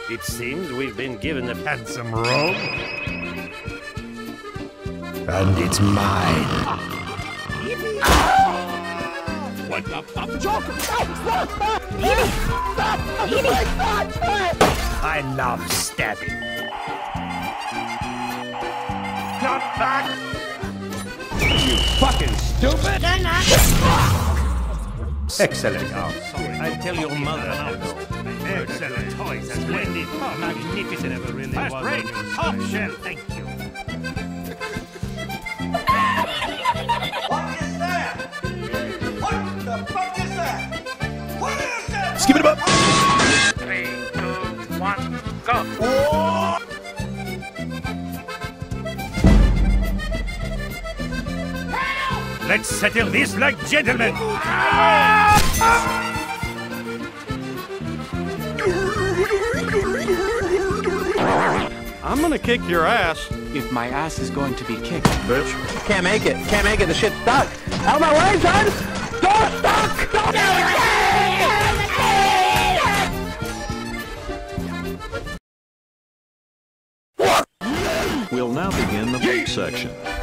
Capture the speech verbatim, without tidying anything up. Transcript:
It seems we've been given a handsome robe. And it's mine. What the fuck? I love stabbing. Not back! You fucking stupid! Excellent. Oh, sorry. I tell your mother now. Excellent toys. Splendid. Oh, magnificent. Never really was. First rate. Top shelf. Thank you. What is that? What the fuck is that? What is that? Skip it up. Three, two, one, go. Oh. Let's settle this like gentlemen. I'm gonna kick your ass. If my ass is going to be kicked. Bitch. Can't make it. Can't make it. The shit's stuck. Out of my way, son! Door stuck! We'll now begin the book section.